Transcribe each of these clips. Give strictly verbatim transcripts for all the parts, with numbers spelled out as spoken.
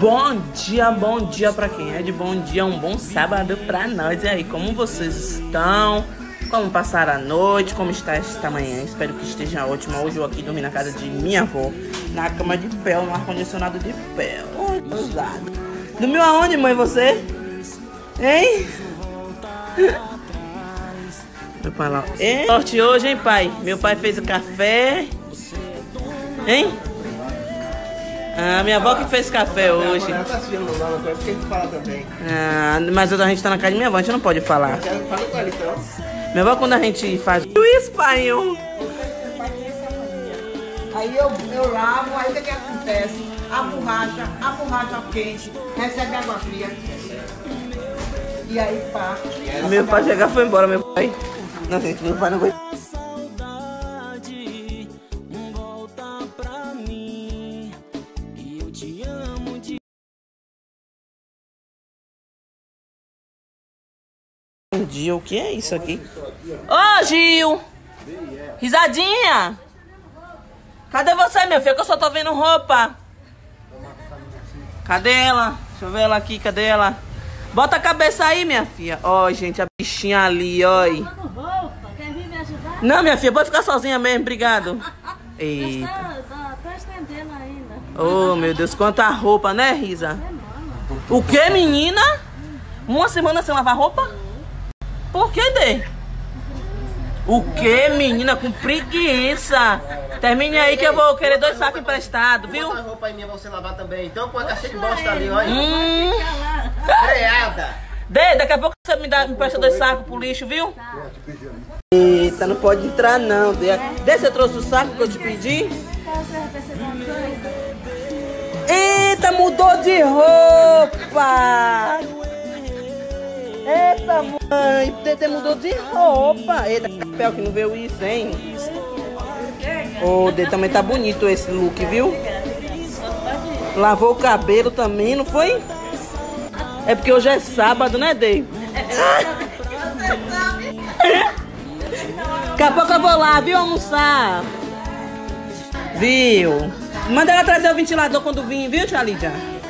Bom dia, bom dia pra quem é de bom dia, um bom sábado pra nós. E aí, como vocês estão? Como passaram a noite? Como está esta manhã? Espero que esteja ótima. Hoje eu aqui dormi na casa de minha avó, na cama de pé, no ar-condicionado de pé. Ousado. Dormiu aonde, mãe, você? Hein? Meu pai lá. Hein? Sorte hoje, hein, pai? Meu pai fez o café. Hein? Ah, minha avó que fez café hoje. Ah, mas a gente tá na casa de minha avó, a gente não pode falar. Minha avó, quando a gente faz o espanhol. Aí eu, eu lavo, aí o que, que acontece? A borracha, a borracha quente, recebe água fria. E aí pá. Meu pai chegar foi embora, meu pai. Não, gente, meu pai não vai. Bom dia, o que é isso aqui? Ô, oh, Gil! Risadinha! Cadê você, meu filho? Que eu só tô vendo roupa. Cadê ela? Deixa eu ver ela aqui, cadê ela? Bota a cabeça aí, minha filha. Ó, oh, gente, a bichinha ali, ó. Quer vir me ajudar? Não, minha filha, pode ficar sozinha mesmo, obrigado. Eita. Tô estendendo ainda. Oh, meu Deus, quanta roupa, né, Risa? O que, menina? Uma semana sem lavar roupa? Por que, Dê? O que, menina? Com preguiça. Termine aí que eu vou querer dois sacos emprestados, viu? Bota a roupa aí minha pra você lavar também. Então põe a caixa de bosta ali, olha. Hum. Freada. Dê, daqui a pouco você me, dá, me empresta dois sacos pro lixo, viu? Eita, não pode entrar não, Dê. Dê, você trouxe o saco que eu te pedi? Eita, mudou de roupa! Eita, mãe, Tete mudou de roupa. Eita, papel que não veio isso, hein? Ô, oh, Dê, também tá bonito esse look, viu? Lavou o cabelo também, não foi? É porque hoje é sábado, né, Dê? Daqui a pouco eu vou lá, viu, almoçar. Viu? Manda ela trazer o ventilador quando vir, viu, tia Lídia?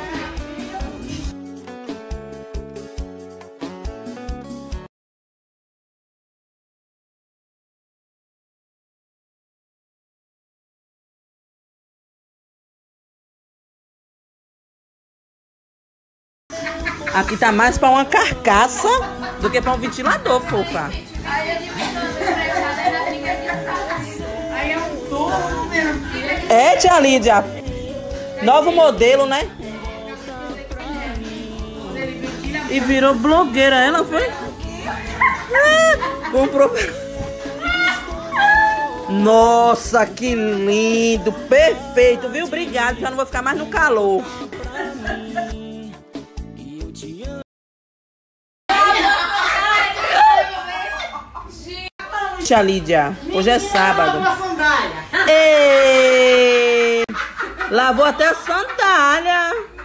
Aqui tá mais pra uma carcaça do que pra um ventilador, fofa. É, tia Lídia. Novo modelo, né? E virou blogueira, ela foi? Ah, comprou. Nossa, que lindo. Perfeito, viu? Obrigado, já não vou ficar mais no calor. Tia Lídia, hoje é sábado. Ei, lavou até a sandália.